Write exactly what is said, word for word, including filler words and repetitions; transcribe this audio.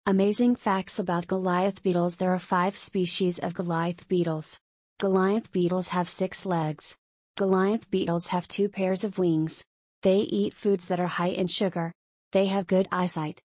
Amazing facts about Goliath beetles. There are five species of Goliath beetles. Goliath beetles have six legs. Goliath beetles have two pairs of wings. They eat foods that are high in sugar. They have good eyesight.